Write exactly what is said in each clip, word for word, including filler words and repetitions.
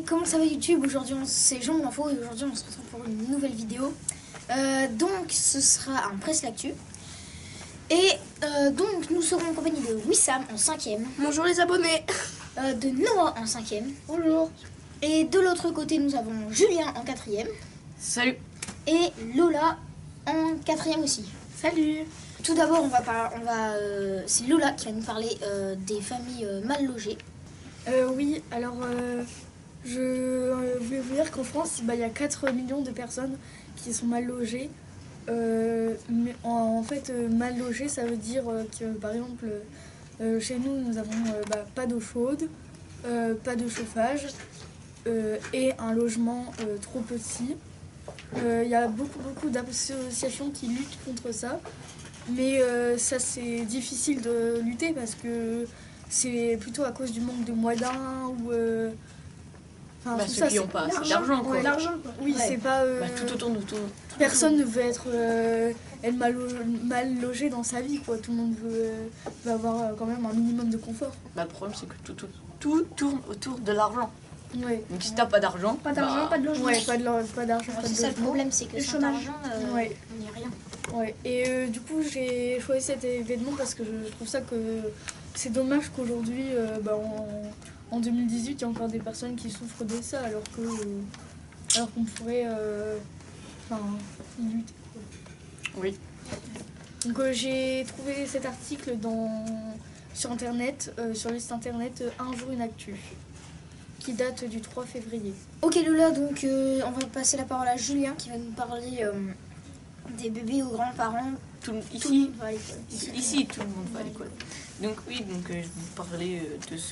comment ça va YouTube? Aujourd'hui c'est Jean Info et aujourd'hui on se retrouve pour une nouvelle vidéo. Euh, donc ce sera un Presse L'Actu. Et euh, donc nous serons en compagnie de Wissam en cinquième. Bonjour les abonnés. euh, De Noah en cinquième. Bonjour. Et de l'autre côté nous avons Julien en quatrième. Salut. Et Lola en quatrième aussi. Salut. Tout d'abord on va, par... on va euh, c'est Lola qui va nous parler euh, des familles euh, mal logées. Euh, oui, alors euh, je euh, voulais vous dire qu'en France, bah, il y a quatre millions de personnes qui sont mal logées. Euh, mais en, en fait, euh, mal logées, ça veut dire euh, que par exemple, euh, chez nous, nous avons euh, bah, pas d'eau chaude, euh, pas de chauffage euh, et un logement euh, trop petit. Euh, Il y a beaucoup, beaucoup d'associations qui luttent contre ça, mais euh, ça c'est difficile de lutter parce que c'est plutôt à cause du manque de moyens ou euh, enfin, bah, ceux ça, qui n'ont pas assez d'argent quoi. Ouais, l'argent quoi. Oui, ouais. C'est pas euh, bah, tout autour de tout. Personne ne veut être euh, être mal, mal logé dans sa vie quoi. Tout le monde veut, euh, veut avoir euh, quand même un minimum de confort. Bah, le problème c'est que tout, tout, tout tourne autour de l'argent. Ouais. Donc si t'as pas d'argent, pas d'argent, bah... pas de logement. Ouais, pas de pas d'argent, pas de C'est ça le problème, c'est que sans argent, euh, ouais. on n'y a rien. Ouais. Et euh, du coup j'ai choisi cet événement parce que je trouve ça que c'est dommage qu'aujourd'hui, euh, bah, en, en deux mille dix-huit, il y a encore des personnes qui souffrent de ça, alors que, euh, alors qu'on pourrait, euh, enfin, y lutter. Oui. Donc euh, j'ai trouvé cet article dans sur internet, euh, sur le site internet euh, Un jour une actu, qui date du trois février. Ok Lola, donc euh, on va passer la parole à Julien qui va nous parler euh, des bébés aux grands-parents. Tout, ici, tout le monde va à l'école. Ici, ici, tout le monde va à l'école. Donc oui, donc euh, je vais vous parler euh, de ce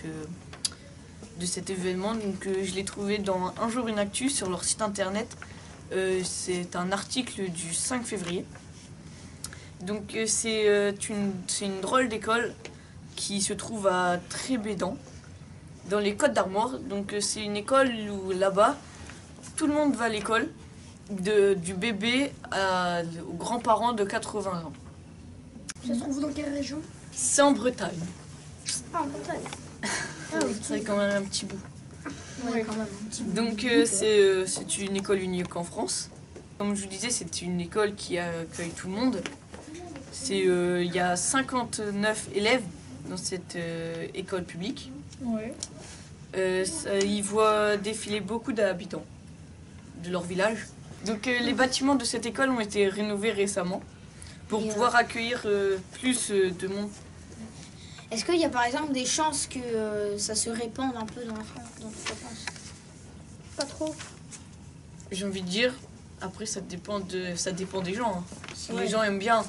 de cet événement. Donc euh, je l'ai trouvé dans Un jour une actu sur leur site internet. Euh, c'est un article du cinq février. Donc euh, c'est euh, une c'est une drôle d'école qui se trouve à Trébédan, dans les Côtes d'Armor. Donc euh, c'est une école où là-bas tout le monde va à l'école. De, du bébé à, aux grands-parents de quatre-vingts ans. Ça se trouve dans quelle région? C'est en Bretagne. Ah, en Bretagne. Ah, oui, c'est quand même un petit bout. Ouais, quand même, un petit bout. Donc euh, c'est euh, c'est une école unique en France. Comme je vous disais, c'est une école qui accueille tout le monde. Il euh, y a cinquante-neuf élèves dans cette euh, école publique. Ouais. Euh, ça, ils voient défiler beaucoup d'habitants de leur village. Donc euh, les bâtiments de cette école ont été rénovés récemment pour Et pouvoir euh... accueillir euh, plus euh, de monde. Est-ce qu'il y a par exemple des chances que euh, ça se répande un peu dans la France, dans toute la France? Pas trop. J'ai envie de dire, après ça dépend, de, ça dépend des gens. Hein. Si ouais. les gens aiment bien,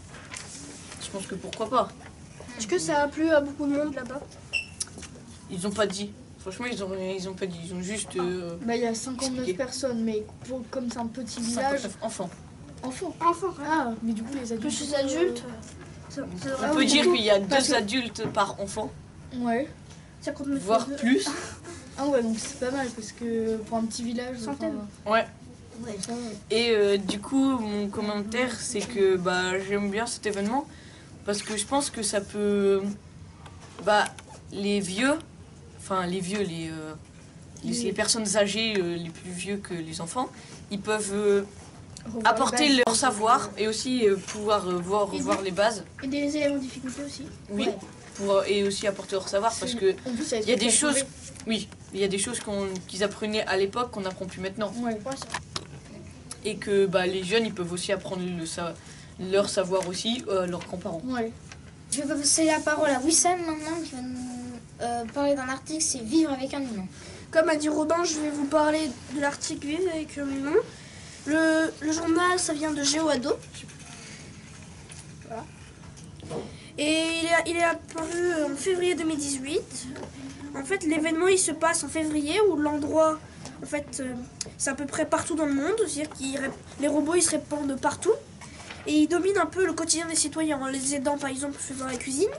je pense que pourquoi pas. Est-ce que ça a plu à beaucoup de monde là-bas? Ils ont pas dit. Franchement, ils ont, ils ont pas dit, ils ont juste... Euh, bah, il y a cinquante-neuf expliqué. Personnes, mais pour, comme c'est un petit village... cinquante-neuf enfants. Enfants Enfants, ah, mais du coup, les adultes... Plus les adultes ça, ça On ah, peut dire qu'il y a deux que... adultes par enfant. Ouais. Voire plus. Ah ouais, donc c'est pas mal, parce que pour un petit village... Centaine. Enfin... Ouais. Ouais, ça va. Et euh, du coup, mon commentaire, c'est que bah, j'aime bien cet événement, parce que je pense que ça peut... Bah, les vieux... Enfin, les vieux, les, euh, les, les personnes âgées, euh, les plus vieux que les enfants, ils peuvent euh, apporter les leur savoir et aussi euh, pouvoir euh, voir, revoir les bases. Et des élèves en difficulté aussi. Oui, ouais. Pour, et aussi apporter leur savoir parce que il y a des choses, trouver. oui, il y a des choses qu'on, qu'ils apprenaient à l'époque qu'on n'apprend plus maintenant. Ouais, ouais, ça. Et que bah, les jeunes, ils peuvent aussi apprendre le, leur savoir aussi, euh, leurs grands-parents. Ouais. Je vais passer la parole à Wissam maintenant qui va nous Euh, parler d'un article, c'est Vivre avec un humain. Comme a dit Robin, je vais vous parler de l'article Vivre avec un humain. Le, le journal, ça vient de GeoAdo. Voilà. Et il est, il est apparu en février deux mille dix-huit. En fait, l'événement, il se passe en février, où l'endroit, en fait, euh, c'est à peu près partout dans le monde. C'est-à-dire que les robots, ils se répandent partout. Et ils dominent un peu le quotidien des citoyens, en les aidant, par exemple, faisant la cuisine.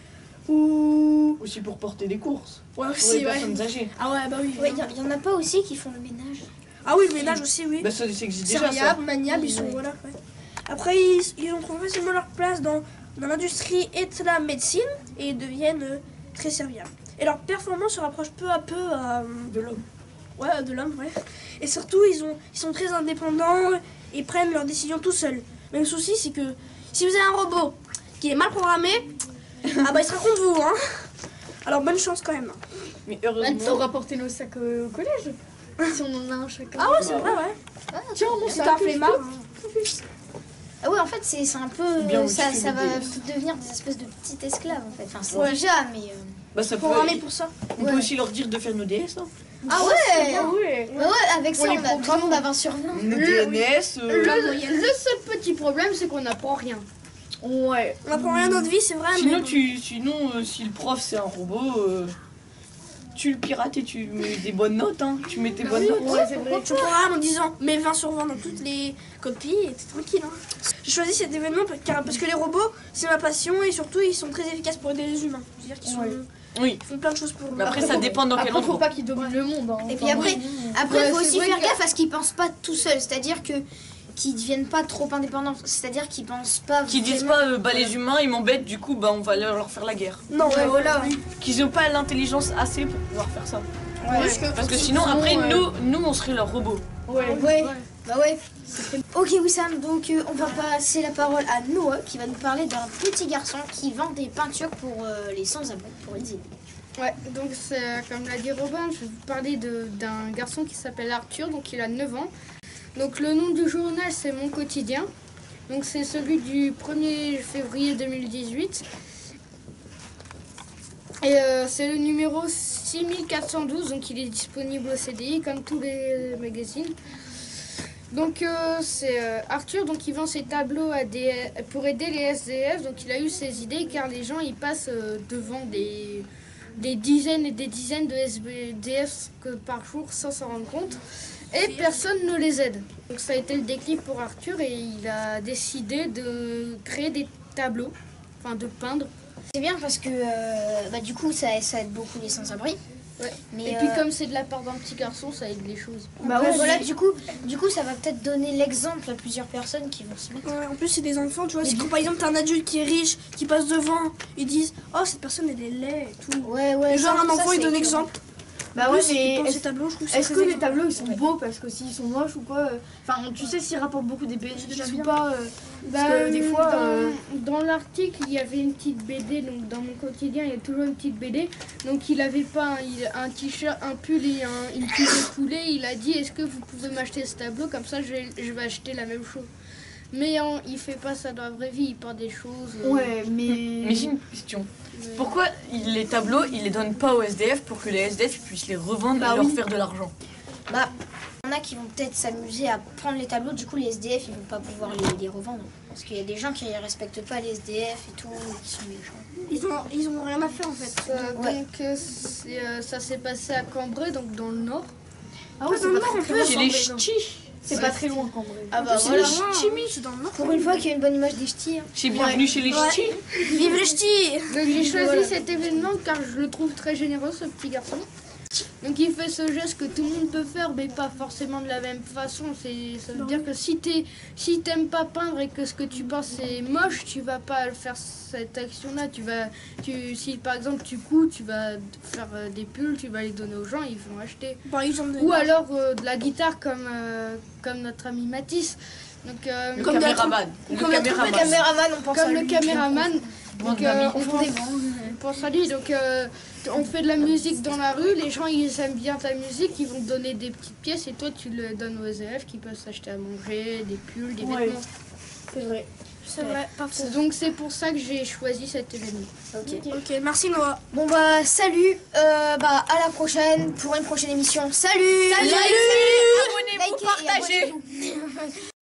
Ou aussi pour porter des courses. Ouais, pour aussi, les ouais. personnes âgées. Ah ouais, bah oui. Il ouais, y, y en a pas aussi qui font le ménage. Ah oui, le ménage aussi, oui. Bah ça, ça existe déjà, Serviable, ça. maniable, oui, ils sont, ouais. voilà. Ouais. Après, ils, ils ont trouvé facilement leur place dans, dans l'industrie et de la médecine et ils deviennent euh, très serviables. Et leur performance se rapproche peu à peu euh, de l'homme. Ouais, de l'homme, ouais. Et surtout, ils, ont, ils sont très indépendants et prennent leurs décisions tout seuls. Mais le souci, c'est que si vous avez un robot qui est mal programmé, ah bah il sera contre vous, hein. Alors bonne chance quand même. Mais On heureusement. rapporter nos sacs au collège. Si on en a un chacun. Ah ouais, c'est vrai, ouais. Tiens, mon C'est sac. un flemmard. Ah ouais, en fait, c'est c'est un peu. Bien ça au-dessus ça des va dés. devenir des espèces de petits esclaves en fait. Enfin, c'est Ouais. déjà, mais. euh, Bah, ça peut, Programmé pour ça. on Ouais. peut aussi leur dire de faire nos D S. Hein. Ah ouais! Ah ouais. Bah ouais, avec ça, On les on a, tout le monde a vingt sur vingt. Nos Le- D N S. euh, Le, le seul petit problème, c'est qu'on n'apprend rien. Ouais. On apprend rien dans notre vie, c'est vrai, mais. Sinon, bon. tu, sinon euh, si le prof c'est un robot, euh, tu le pirates et tu mets des bonnes notes. Hein. Tu mets tes bonnes notes. Ouais, c'est vrai. Tu programmes en disant mais vingt sur vingt dans toutes les copies et t'es tranquille. Hein. J'ai choisi cet événement car- parce que les robots, c'est ma passion et surtout ils sont très efficaces pour aider les humains. C'est-à-dire qu'ils sont- Ouais. Oui. ils font plein de choses pour Mais après, ça dépend dans quel Après, faut endroit. pas qu'ils dominent le monde. Hein. Et puis Enfin, après, bon. après, Ouais, faut c'est aussi vrai faire que- gaffe à ce qu'ils pensent pas tout seuls. C'est-à-dire que qu'ils deviennent pas trop indépendants. C'est-à-dire qu'ils pensent pas. Qui disent vraiment- pas euh, bah les humains ils m'embêtent, du coup bah on va leur leur faire la guerre. Non, Ouais, ouais, voilà. Qu'ils n'ont pas l'intelligence assez pour pouvoir faire ça. Ouais. Parce que sinon Sinon, après ouais. nous, nous on serait leurs robots. Ouais. Ouais. Bah ouais. Ok Wissam, donc euh, on va passer la parole à Noah qui va nous parler d'un petit garçon qui vend des peintures pour euh, les sans-abri, pour les aider. Ouais, donc c'est, comme l'a dit Robin, je vais vous parler de- d'un garçon qui s'appelle Arthur, donc il a neuf ans. Donc le nom du journal c'est Mon Quotidien. Donc c'est celui du premier février deux mille dix-huit. Et euh, c'est le numéro six mille quatre cent douze, donc il est disponible au C D I comme tous les magazines. Donc euh, c'est euh, Arthur, donc il vend ses tableaux à des, pour aider les S D F. Donc il a eu ses idées car les gens ils passent euh, devant des, des dizaines et des dizaines de S D F que par jour sans s'en rendre compte. Et personne ne les aide. Donc ça a été le déclic pour Arthur et il a décidé de créer des tableaux, enfin de peindre. C'est bien parce que euh, bah, du coup ça, ça aide beaucoup les sans-abri. Ouais. Mais Et puis euh, comme c'est de la part d'un petit garçon, ça aide les choses. bah ouais, voilà, du coup, du coup ça va peut-être donner l'exemple à plusieurs personnes qui vont se mettre. Ouais, en plus, c'est des enfants, tu vois. Si quand par exemple, t'as un adulte qui est riche, qui passe devant, ils disent oh, cette personne elle est laide et tout. Ouais, ouais. Et genre, ça- un ça, enfant, c'est il donne écœurant. exemple. Bah En ouais, plus, mais il pense est-ce ces tableaux, je trouve ça est-ce que très les étonnant. tableaux ils sont beaux parce que s'ils sont moches ou quoi euh, Enfin, tu sais s'ils rapportent beaucoup des bénéfices ou pas euh, Parce que des fois, dans, euh, dans l'article, il y avait une petite B D, donc dans Mon Quotidien, il y a toujours une petite B D. Donc il avait pas un, il- un t-shirt, un pull et un, une pull de poulet. Il a dit est-ce que vous pouvez m'acheter ce tableau, comme ça je vais, je vais acheter la même chose. Mais hein, il fait pas ça dans la vraie vie, il peint des choses. euh, ouais, mais. Mais j'ai une question. euh, Pourquoi il- les tableaux ils les donnent pas aux S D F pour que les S D F puissent les revendre Bah et leur oui. faire de l'argent? Bah, il y en a qui vont peut-être s'amuser à prendre les tableaux, du coup les S D F ils vont pas pouvoir les, les revendre. Parce qu'il y a des gens qui respectent pas les S D F et tout, qui sont méchants. Ils ont, ils ont rien à faire en fait. ça- Ouais. Donc euh, c'est, euh, ça s'est passé à Cambrai, donc dans le nord. Ah ouais, c'est pas très, très loin. Chez les ch'tis. C'est pas très loin en vrai. Ah bah C'est voilà. le chimie, c'est dans le nord. Pour une fois qu'il y a une bonne image des ch'tis. hein. Chez Bienvenue chez les Ouais. ch'tis. Vive les ch'tis. Donc j'ai choisi Voilà. cet événement car je le trouve très généreux, ce petit garçon. Donc il fait ce geste que tout le monde peut faire, mais pas forcément de la même façon. C'est, ça veut dire que si t'es, si t'aimes pas peindre et que ce que tu penses est moche, tu vas pas faire cette action-là. Tu vas, tu, si par exemple tu couds, tu vas faire euh, des pulls, tu vas les donner aux gens, ils vont acheter. Par exemple, de- Ou alors euh, de la guitare comme, euh, comme notre ami Matisse. Donc, euh, Le Comme caméraman. Le Comme le caméraman. caméraman, on pense à comme le lui. caméraman. Bande Donc, euh, d'amis. on, pense, on pense à lui. Donc, euh, on fait de la musique dans la rue. Les gens, ils aiment bien ta musique. Ils vont te donner des petites pièces et toi, tu le donnes aux S D F qui peuvent s'acheter à manger, des pulls, des Ouais. vêtements. C'est vrai. c'est vrai, pas faux. C'est- Donc, c'est pour ça que j'ai choisi cet événement. Ok. Ok, merci Noah. Bon bah salut, euh, bah à la prochaine pour une prochaine émission. Salut. Salut. Likez Abonnez-vous, et partagez. abonnez-vous.